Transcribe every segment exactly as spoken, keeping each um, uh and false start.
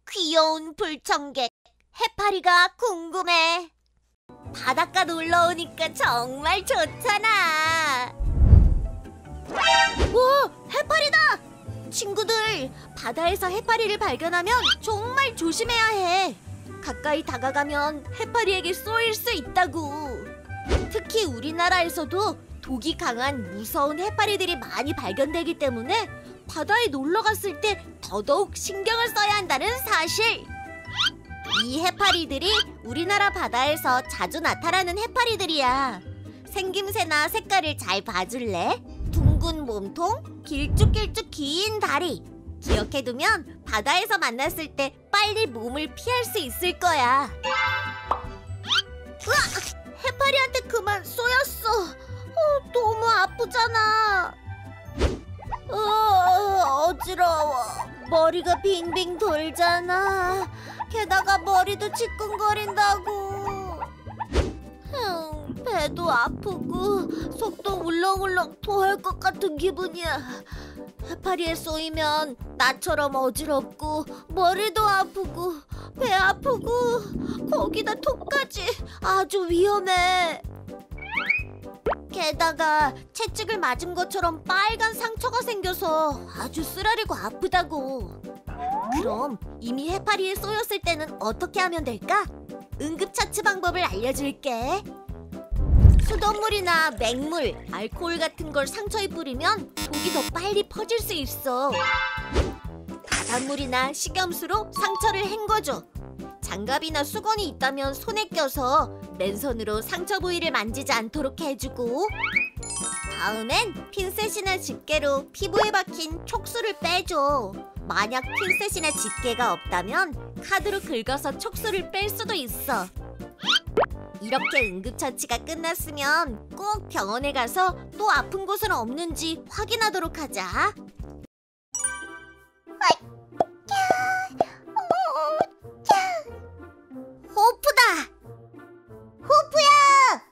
귀여운 불청객 해파리가 궁금해. 바닷가 놀러 오니까 정말 좋잖아. 와, 해파리다! 친구들, 바다에서 해파리를 발견하면 정말 조심해야 해. 가까이 다가가면 해파리에게 쏘일 수 있다고. 특히 우리나라에서도 독이 강한 무서운 해파리들이 많이 발견되기 때문에 바다에 놀러 갔을 때 더더욱 신경을 써야 한다는 사실. 이 해파리들이 우리나라 바다에서 자주 나타나는 해파리들이야. 생김새나 색깔을 잘 봐줄래? 둥근 몸통, 길쭉길쭉 긴 다리. 기억해두면 바다에서 만났을 때 빨리 몸을 피할 수 있을 거야. 으악! 해파리한테 그만 쏘였어. 어, 너무 아프잖아. 어, 어지러워. 머리가 빙빙 돌잖아. 게다가 머리도 찌끈거린다고. 흠, 배도 아프고 속도 울렁울렁 토할 것 같은 기분이야. 해파리에 쏘이면 나처럼 어지럽고 머리도 아프고 배 아프고 거기다 톡까지 아주 위험해. 게다가 채찍을 맞은 것처럼 빨간 상처가 생겨서 아주 쓰라리고 아프다고. 그럼 이미 해파리에 쏘였을 때는 어떻게 하면 될까? 응급처치 방법을 알려줄게. 수돗물이나 맹물, 알코올 같은 걸 상처에 뿌리면 독이 더 빨리 퍼질 수 있어. 바닷물이나 식염수로 상처를 헹궈줘. 장갑이나 수건이 있다면 손에 껴서 맨손으로 상처 부위를 만지지 않도록 해주고, 다음엔 핀셋이나 집게로 피부에 박힌 촉수를 빼줘. 만약 핀셋이나 집게가 없다면 카드로 긁어서 촉수를 뺄 수도 있어. 이렇게 응급처치가 끝났으면 꼭 병원에 가서 또 아픈 곳은 없는지 확인하도록 하자. 호프다! 호프야!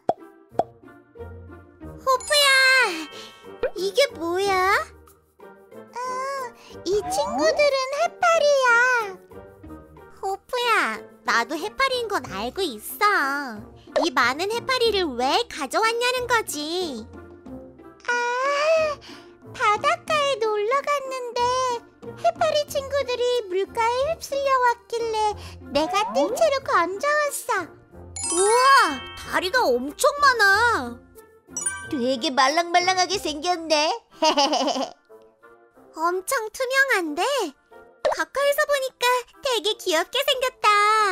호프야! 이게 뭐야? 어, 이 친구들은 해파리야. 호프야, 나도 해파리인 건 알고 있어. 이 많은 해파리를 왜 가져왔냐는 거지. 아, 바닷가에 놀러 갔는데 해파리 친구들이 물가에 휩쓸려 왔길래 내가 뜰채로 건져왔어. 우와, 다리가 엄청 많아. 되게 말랑말랑하게 생겼네. 엄청 투명한데 가까이서 보니까 되게 귀엽게 생겼다.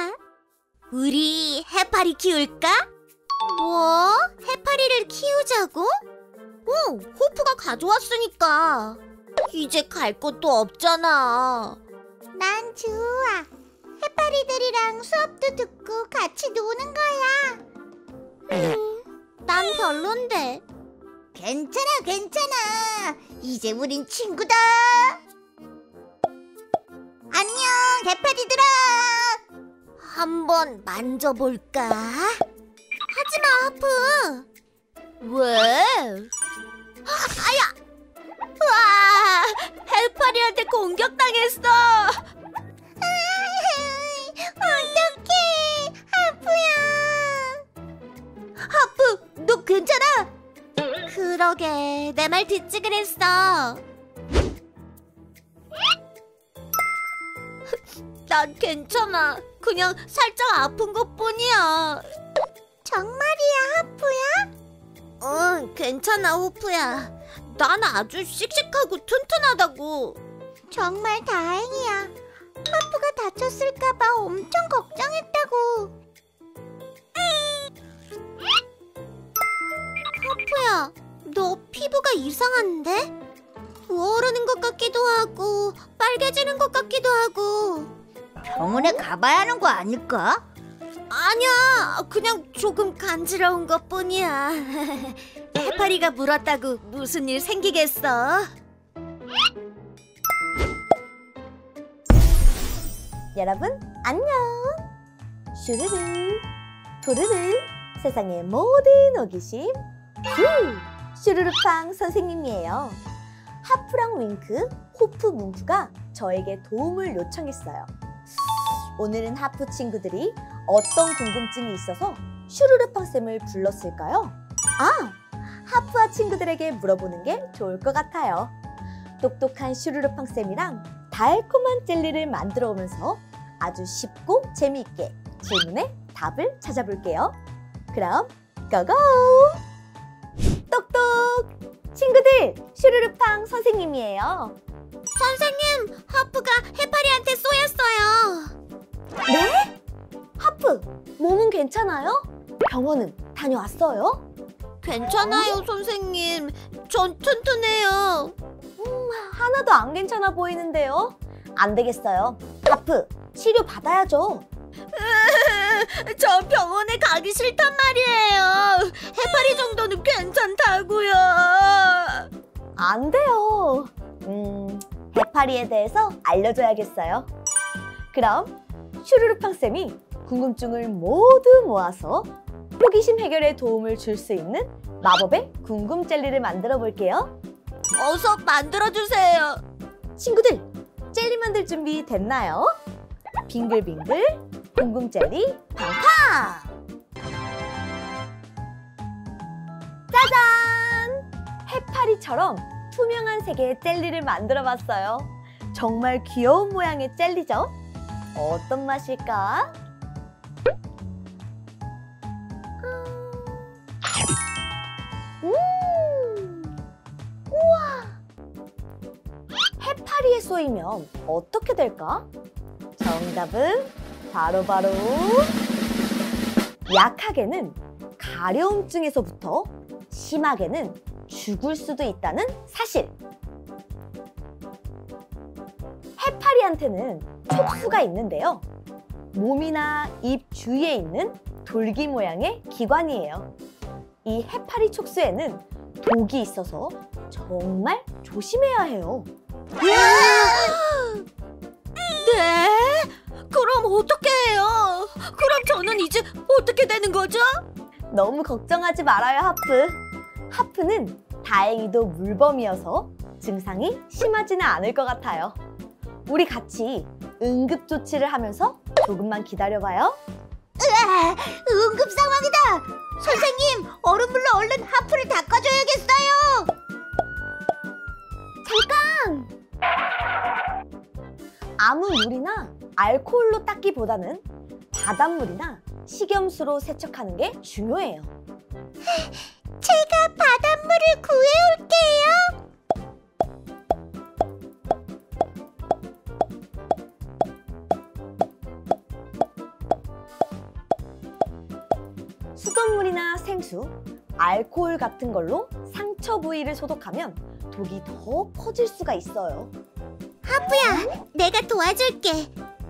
우리 해파리 키울까? 뭐? 해파리를 키우자고? 어, 호프가 가져왔으니까. 이제 갈 곳도 없잖아. 난 좋아. 해파리들이랑 수업도 듣고 같이 노는 거야. 음, 난 별론데. 괜찮아, 괜찮아. 이제 우린 친구다. 안녕, 해파리들아. 한번 만져볼까? 하지마, 하프. 왜? 아야! 와, 해파리한테 공격당했어. 어떡해, 하프야. 하프, 너 괜찮아? 그러게, 내 말 듣지 그랬어. 난 괜찮아. 그냥 살짝 아픈 것뿐이야. 정말이야, 하프야? 응, 괜찮아, 호프야. 난 아주 씩씩하고 튼튼하다고. 정말 다행이야. 하프가 다쳤을까봐 엄청 걱정했다고. 하프야, 너 피부가 이상한데? 부어오르는 것 같기도 하고 빨개지는 것 같기도 하고. 병원에 가봐야 하는 거 아닐까? 아니야, 그냥 조금 간지러운 것뿐이야. 해파리가 물었다고 무슨 일 생기겠어? 여러분 안녕. 슈르르 부르르 세상의 모든 호기심 슈 슈르르팡 선생님이에요. 하프랑 윙크, 호프 뭉프가 저에게 도움을 요청했어요. 오늘은 하프 친구들이 어떤 궁금증이 있어서 슈르르팡 쌤을 불렀을까요? 아! 하프와 친구들에게 물어보는 게 좋을 것 같아요. 똑똑한 슈르르팡 쌤이랑 달콤한 젤리를 만들어 오면서 아주 쉽고 재미있게 질문에 답을 찾아볼게요. 그럼 고고! 똑똑! 친구들, 슈르르팡 선생님이에요. 선생님, 하프가 해파리한테 쏘였어요. 네? 하프, 몸은 괜찮아요? 병원은 다녀왔어요? 괜찮아요, 선생님. 전 튼튼해요. 음, 하나도 안 괜찮아 보이는데요? 안 되겠어요. 하프, 치료 받아야죠. 저 병원에 가기 싫단 말이에요. 해파리 정도는 괜찮다고요. 안 돼요. 음, 해파리에 대해서 알려줘야겠어요. 그럼 슈르르팡 쌤이 궁금증을 모두 모아서 호기심 해결에 도움을 줄 수 있는 마법의 궁금 젤리를 만들어 볼게요. 어서 만들어주세요. 친구들, 젤리 만들 준비 됐나요? 빙글빙글 궁금 젤리 팡팡! 짜잔! 해파리처럼 투명한 색의 젤리를 만들어 봤어요. 정말 귀여운 모양의 젤리죠? 어떤 맛일까? 음! 우와! 해파리에 쏘이면 어떻게 될까? 정답은 바로바로 약하게는 가려움증에서부터 심하게는 죽을 수도 있다는 사실. 해파리한테는 촉수가 있는데요. 몸이나 입 주위에 있는 돌기 모양의 기관이에요. 이 해파리 촉수에는 독이 있어서 정말 조심해야 해요. 네? 그럼 어떻게 해요? 그럼 저는 이제 어떻게 되는 거죠? 너무 걱정하지 말아요, 하프. 하프는 다행히도 물범이어서 증상이 심하지는 않을 것 같아요. 우리 같이 응급조치를 하면서 조금만 기다려봐요. 으아, 응급 상황이다. 선생님, 얼음물로 얼른 하프를 닦아줘야겠어요. 잠깐! 아무 물이나 알코올로 닦기보다는 바닷물이나 식염수로 세척하는 게 중요해요. 제가 바닷물을 구해올게요. 수돗물이나 생수, 알코올 같은 걸로 상처 부위를 소독하면 독이 더 퍼질 수가 있어요. 하프야, 내가 도와줄게.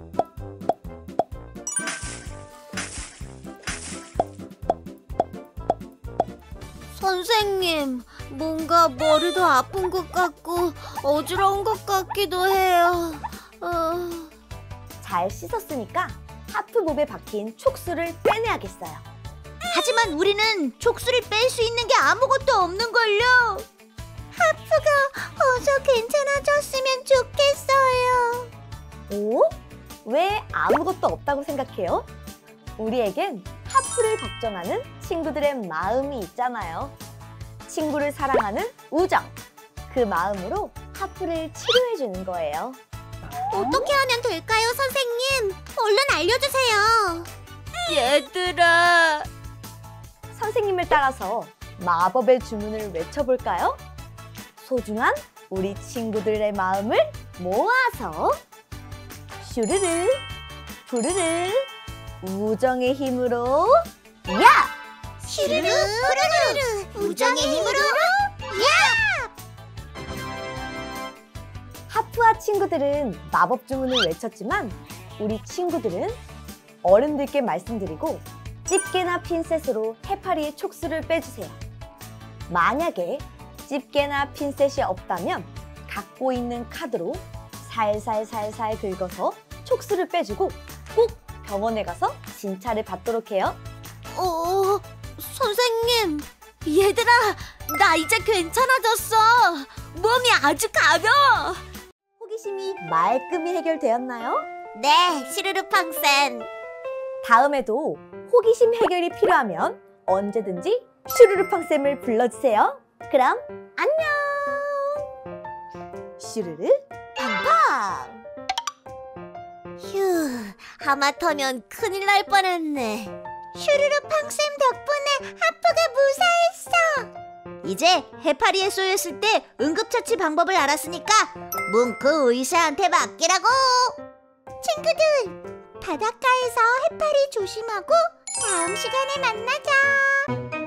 선생님, 뭔가 머리도 아픈 것 같고 어지러운 것 같기도 해요. 어... 잘 씻었으니까 하프 몸에 박힌 촉수를 빼내야겠어요. 하지만 우리는 촉수를 뺄 수 있는 게 아무것도 없는걸요. 하프가 어서 괜찮아졌으면 좋겠어요. 오? 왜 아무것도 없다고 생각해요? 우리에겐 하프를 걱정하는 친구들의 마음이 있잖아요. 친구를 사랑하는 우정, 그 마음으로 하프를 치료해주는 거예요. 어떻게 하면 될까요, 선생님? 얼른 알려주세요. 얘들아. 선생님을 따라서 마법의 주문을 외쳐볼까요? 소중한 우리 친구들의 마음을 모아서 슈르르, 푸르르, 우정의 힘으로 야! 슈르르 푸르르 우정의 힘으로 하프와 친구들은 마법 주문을 외쳤지만 우리 친구들은 어른들께 말씀드리고 집게나 핀셋으로 해파리의 촉수를 빼주세요. 만약에 집게나 핀셋이 없다면 갖고 있는 카드로 살살살살 긁어서 촉수를 빼주고 꼭 병원에 가서 진찰을 받도록 해요. 어, 선생님. 얘들아, 나 이제 괜찮아졌어. 몸이 아주 가벼워. 호기심이 말끔히 해결되었나요? 네, 시루루팡쌤. 다음에도 호기심 해결이 필요하면 언제든지 슈르르팡쌤을 불러주세요. 그럼 안녕! 슈르르 팡팡! 휴, 하마터면 큰일 날 뻔했네. 슈르르팡쌤 덕분에 하프가 무사했어. 이제 해파리에 쏘였을 때 응급처치 방법을 알았으니까 뭉크 의사한테 맡기라고. 친구들, 바닷가에서 해파리 조심하고 다음 시간에 만나자.